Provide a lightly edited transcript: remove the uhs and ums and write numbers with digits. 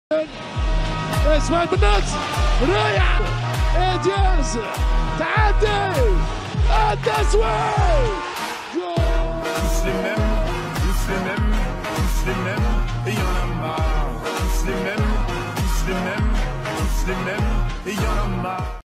اسماعيل بنات رايح إنجاز تعدي التسويق tous les mêmes, et y'en a marre.